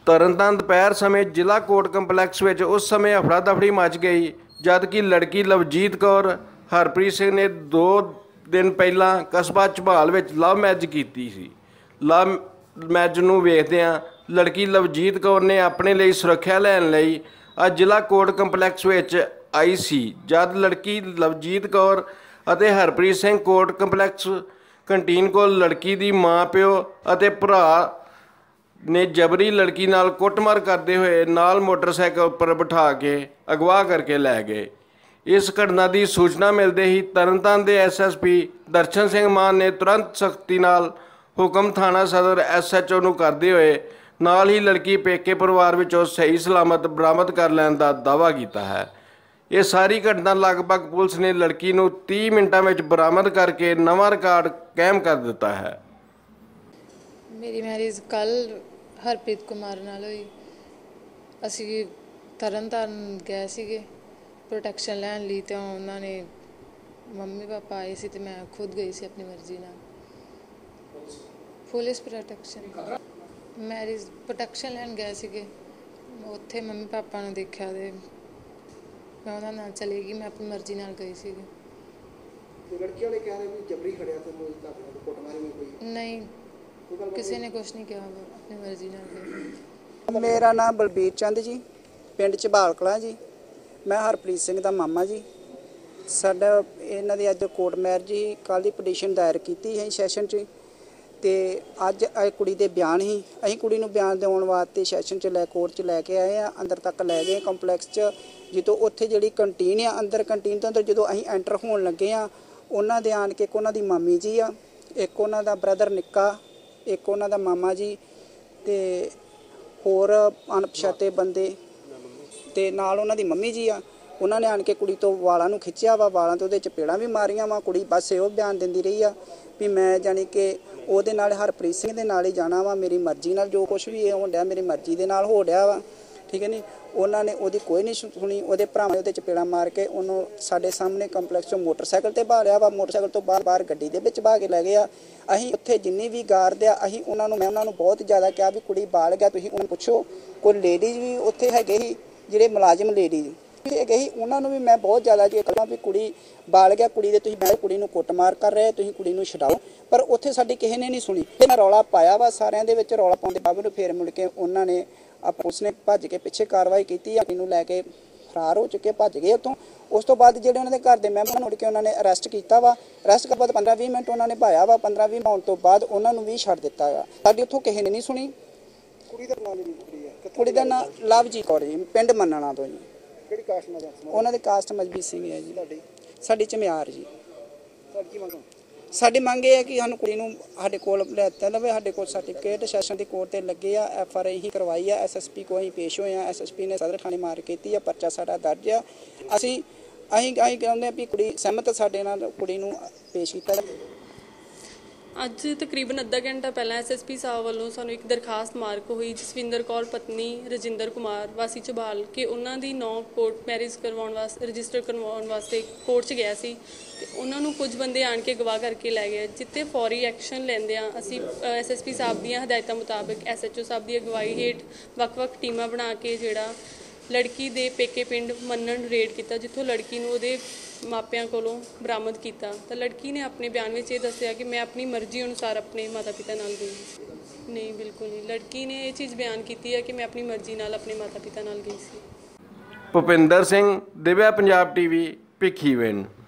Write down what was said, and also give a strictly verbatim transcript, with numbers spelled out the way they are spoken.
ਤਰਨਤਾਰਨ ਦੁਪਹਿਰ ਸਮੇਂ ਜ਼ਿਲ੍ਹਾ ਕੋਰਟ ਕੰਪਲੈਕਸ ਵਿੱਚ ਉਸ ਸਮੇਂ ਹਫੜਾ ਦਫੜੀ ਮਚ ਗਈ ਜਦ ਕਿ ਲੜਕੀ ਲਵਜੀਤ ਕੌਰ ਹਰਪ੍ਰੀਤ ਸਿੰਘ ਨੇ ਦੋ ਦਿਨ ਪਹਿਲਾਂ ਕਸਬਾ ਝਬਾਲ ਵਿੱਚ ਲਵ ਮੈਰਿਜ ਕੀਤੀ ਸੀ। ਲਵ ਮੈਰਿਜ ਨੂੰ ਵੇਖਦਿਆਂ ਲੜਕੀ ਲਵਜੀਤ ਕੌਰ ਨੇ ਆਪਣੇ ਲਈ ਸੁਰੱਖਿਆ ਲੈਣ ਲਈ ਅੱਜ ਜ਼ਿਲ੍ਹਾ ਕੋਰਟ ਕੰਪਲੈਕਸ ਵਿੱਚ आई सी। जद लड़की लवजीत कौर ਅਤੇ Harpreet Singh court complex canteen को लड़की की माँ प्यो ਅਤੇ भरा ने जबरी लड़की नाल कुटमार करते हुए नाल मोटरसाइकिल पर बिठा के अगवा करके लै गए। इस घटना की सूचना मिलते ही तरनताਰਨ के S S P Darshan Singh Mann ने तुरंत सख्ती नाल हुक्म थाना सदर एस एच ओ नूं करते हुए नाल ही लड़की पेके परिवार विचों सही सलामत बरामद कर लैण दा दावा कीता है। ये सारी घटना लगभग पुलिस ने लड़की नूं तीस मिनटां में बरामद करके नवा रिकॉर्ड कायम कर दिता है। मेरी मैरिज कल हरप्रीत कुमार नाल हुई। असी तरनताਰਨ गए सीगे प्रोटैक्शन लैण लई ते उन्होंने मम्मी पापा आए सी ते मैं खुद गई सी अपनी मर्जी नाल पुलिस प्रोटैक्शन मैरिज प्रोटैक्शन लैण गए सीगे। उत्थे मम्मी पापा नूं देखिया ते मैं उन्होंने नाल चली गई। मैं अपनी मर्जी नाल गई सी। लड़की वाले कह रहे भी जबरी खड़िया तो कुटमारी में कोई नहीं, किसी ने कुछ नहीं कहा, अपनी मर्जी नाल गई। मेरा नाम बलबीर चंद जी, पिंड ਝਬਾਲ ਕਲਾਂ जी। मैं हरप्रीत सिंह दा मामा जी। साडा इन्हां दी अज कोर्ट मैरिज ही कल दी पटीशन दायर कीती है सैशन च ते अज कुड़ी दे बयान ही असीं कुड़ी नूं बयान देउण वास्ते सैशन च लै कोर्ट च लैके आए आ। अंदर तक लै गए कंपलैक्स च ਜਦੋਂ ਉੱਥੇ ਜਿਹੜੀ ਕੰਟੀਨ ਆ ਅੰਦਰ ਕੰਟੀਨ ਤੋਂ ਅੰਦਰ ਜਦੋਂ ਅਸੀਂ ਐਂਟਰ ਹੋਣ ਲੱਗੇ ਆ ਉਹਨਾਂ ਦੇ ਆਣ ਕੇ ਇੱਕ ਉਹਨਾਂ ਦੀ ਮਾਮੀ ਜੀ ਆ, ਇੱਕ ਉਹਨਾਂ ਦਾ ਬ੍ਰਦਰ ਨਿੱਕਾ, ਇੱਕ ਉਹਨਾਂ ਦਾ ਮਾਮਾ ਜੀ ਤੇ ਹੋਰ ਅਣਪਛਾਤੇ ਬੰਦੇ ਤੇ ਨਾਲ ਉਹਨਾਂ ਦੀ ਮੰਮੀ ਜੀ ਆ। ਉਹਨਾਂ ਨੇ ਆਣ ਕੇ ਕੁੜੀ ਤੋਂ ਵਾਲਾਂ ਨੂੰ ਖਿੱਚਿਆ ਵਾ, ਵਾਲਾਂ ਤੋਂ ਉਹਦੇ ਚਪੇੜਾਂ ਵੀ ਮਾਰੀਆਂ ਵਾ। ਕੁੜੀ ਬਸ ਇਹੋ ਬਿਆਨ ਦਿੰਦੀ ਰਹੀ ਆ ਵੀ ਮੈਂ ਜਾਣੀ ਕਿ ਉਹਦੇ ਨਾਲ ਹਰਪ੍ਰੀਤ ਸਿੰਘ ਦੇ ਨਾਲ ਹੀ ਜਾਣਾ ਵਾ, ਮੇਰੀ ਮਰਜ਼ੀ ਨਾਲ ਜੋ ਕੁਛ ਵੀ ਹੋਣ ਡਿਆ ਮੇਰੀ ਮਰਜ਼ੀ ਦੇ ਨਾਲ ਹੋ ਡਿਆ ਵਾ, ठीक है नहीं। उन्होंने वो कोई नहीं सुनी। वो भरावां ने चपेड़ा मार के उन्होंने साढ़े सामने कंपलैक्स मोटरसाइकिल पर बहा लिया वा। मोटरसाइकिल तो बाहर बाहर गड्डी दे विच बहा के लै गया। असीं उत्थे जिन्नी भी गार्ड आ असीं उन्होंने मैं उन्होंने बहुत ज़्यादा कहा भी कुड़ी बाल गया तुसीं उन्होंने पुछो। कोई लेडीज़ भी उत्थे हैगे ही जिहड़े मुलाजिम लेडीज़ हैगे ही उन्होंने भी मैं बहुत ज़्यादा जो कहां भी कुड़ी बाल गया कुड़ी दे तुसीं मैं कुड़ी नूं कुटमार कर रहे तुसीं कुड़ी नूं छडाओ, पर उत्थे साडी किसी ने नहीं सुनी। मैं रौला पाया वा सारिਆਂ ਦੇ ਵਿੱਚ रौला पाउंदे बाबू फिर मुड़ के उन्होंने आप उसने भज के पिछे कार्रवाई की अपनी लैके फरार हो चुके भज गए उत्थों। उस तो बाद जो उन्होंने घर के मैंबर मुड़ के उन्होंने अरेस्ट किया वा। अरेस्ट के बाद पंद्रह भी मिनट उन्होंने भाया वा। पंद्रह भी आने तो बाद उन्होंने भी छड्ड दिता है। साडी उत्थों किसी ने नहीं सुनी। कुड़ी का नाम लवजीत कौर जी, पिंड मन्नणा तो जी। उन्होंने कास्ट मजबी सिंह है जी। साडी झमियार जी। साडी मंग है कि सानूं कुड़ी नूं साडे कोल लिआता जावे। साडे कोल सर्टिफिकेट सैशन दी कोर्ट ते लगे आ, एफ आर आई ही करवाई है, एस एस पी को असीं पेश होए आ। एस एस पी ने सदर थाने मार कीती है, परचा साडा दर्ज आ। असीं असीं असीं कहंदे भी कुड़ी सहमत साडे नाल कुड़ी नूं पेश कीता। ਅੱਜ ਤਕਰੀਬਨ ਅੱਧਾ ਘੰਟਾ ਪਹਿਲਾਂ ਐਸ ਐਸ ਪੀ ਸਾਹਿਬ ਵੱਲੋਂ ਸਾਨੂੰ ਇੱਕ ਦਰਖਾਸਤ ਮਾਰਕ ਹੋਈ ਜਸਵਿੰਦਰ ਕੌਰ ਪਤਨੀ ਰਜਿੰਦਰ ਕੁਮਾਰ ਵਾਸੀ ਝਬਾਲ ਕਿ ਉਹਨਾਂ ਦੀ ਨੌ ਕੋਰਟ ਮੈਰਿਜ ਕਰਵਾਉਣ ਵਾਸਤੇ ਰਜਿਸਟਰ ਕਰਵਾਉਣ ਵਾਸਤੇ ਕੋਰਟ 'ਚ ਗਿਆ ਸੀ ਤੇ ਉਹਨਾਂ ਨੂੰ ਕੁਝ ਬੰਦੇ ਆਣ ਕੇ ਗਵਾਹ ਕਰਕੇ ਲੈ ਗਏ, ਜਿੱਤੇ ਫੌਰੀ ਐਕਸ਼ਨ ਲੈਂਦੇ ਆ ਅਸੀਂ ਐਸ ਐਸ ਪੀ ਸਾਹਿਬ ਦੀਆਂ ਹਦਾਇਤਾਂ ਮੁਤਾਬਕ ਐਸ ਐਚ ਓ ਸਾਹਿਬ ਦੀ ਅਗਵਾਈ ਹੇਠ ਵੱਖ-ਵੱਖ ਟੀਮਾਂ ਬਣਾ ਕੇ ਜਿਹੜਾ ਲੜਕੀ ਦੇ ਪੇਕੇ ਪਿੰਡ ਮੰਨਣ ਰੇਡ ਕੀਤਾ, ਜਿੱਥੋਂ ਲੜਕੀ ਨੂੰ ਉਹਦੇ ਮਾਪਿਆਂ ਕੋਲੋਂ ਬਰਾਮਦ ਕੀਤਾ। ਤਾਂ ਲੜਕੀ ਨੇ ਆਪਣੇ ਬਿਆਨ ਵਿੱਚ ਇਹ ਦੱਸਿਆ ਕਿ ਮੈਂ ਆਪਣੀ ਮਰਜ਼ੀ ਅਨੁਸਾਰ ਆਪਣੇ ਮਾਤਾ ਪਿਤਾ ਨਾਲ ਗਈ। ਨਹੀਂ, ਬਿਲਕੁਲ ਨਹੀਂ। ਲੜਕੀ ਨੇ ਇਹ ਚੀਜ਼ ਬਿਆਨ ਕੀਤੀ ਹੈ ਕਿ ਮੈਂ ਆਪਣੀ ਮਰਜ਼ੀ ਨਾਲ ਆਪਣੇ ਮਾਤਾ ਪਿਤਾ ਨਾਲ ਗਈ ਸੀ। ਭੁਪਿੰਦਰ ਸਿੰਘ, ਦਿਵਿਆ ਪੰਜਾਬ ਟੀਵੀ, ਭਿੱਖੀਵਿੰਡ।